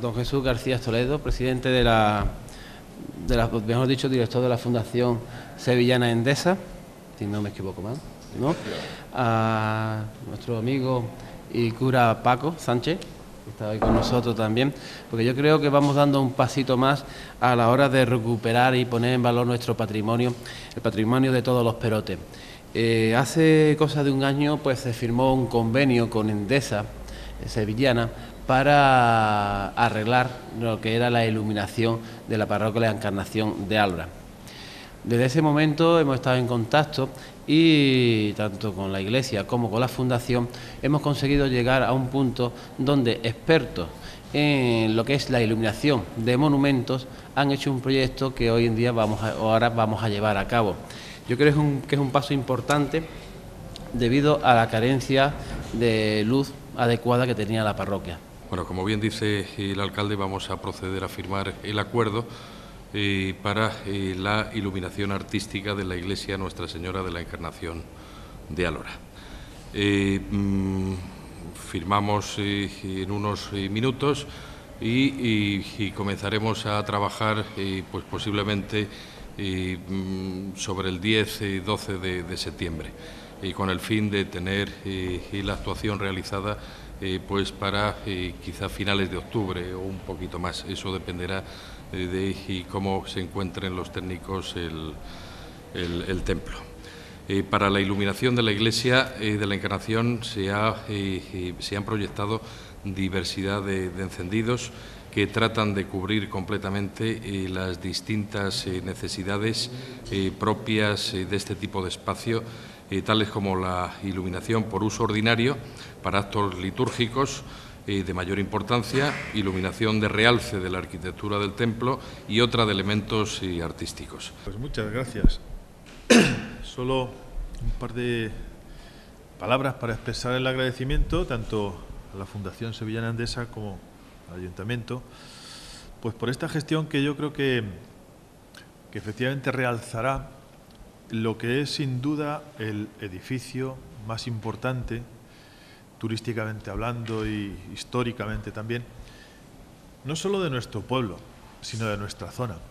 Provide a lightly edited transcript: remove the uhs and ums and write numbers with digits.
don Jesús García Toledo, presidente mejor dicho, director de la Fundación Sevillana Endesa, si no me equivoco mal, ¿no? A nuestro amigo y cura Paco Sánchez, que está hoy con nosotros también, porque yo creo que vamos dando un pasito más a la hora de recuperar y poner en valor nuestro patrimonio, el patrimonio de todos los perotes. Hace cosa de un año pues se firmó un convenio con Endesa sevillana para arreglar lo que era la iluminación de la parroquia de la Encarnación de Álora. Desde ese momento hemos estado en contacto y tanto con la Iglesia como con la Fundación hemos conseguido llegar a un punto donde expertos en lo que es la iluminación de monumentos han hecho un proyecto que hoy en día ahora vamos a llevar a cabo. Yo creo que es un paso importante debido a la carencia de luz adecuada que tenía la parroquia. Bueno, como bien dice el alcalde, vamos a proceder a firmar el acuerdo para la iluminación artística de la iglesia Nuestra Señora de la Encarnación de Álora. Firmamos en unos minutos y comenzaremos a trabajar pues posiblemente sobre el 10 y 12 de septiembre, con el fin de tener la actuación realizada pues para quizá finales de octubre o un poquito más. Eso dependerá de cómo se encuentren los técnicos el templo. Para la iluminación de la iglesia de la Encarnación se han proyectado diversidad de encendidos que tratan de cubrir completamente las distintas necesidades propias de este tipo de espacio, tales como la iluminación por uso ordinario para actos litúrgicos de mayor importancia, iluminación de realce de la arquitectura del templo y otra de elementos artísticos. Pues muchas gracias. Solo un par de palabras para expresar el agradecimiento tanto a la Fundación Sevillana Endesa como al Ayuntamiento, pues por esta gestión que yo creo que efectivamente realzará lo que es sin duda el edificio más importante, turísticamente hablando y históricamente también, no solo de nuestro pueblo, sino de nuestra zona.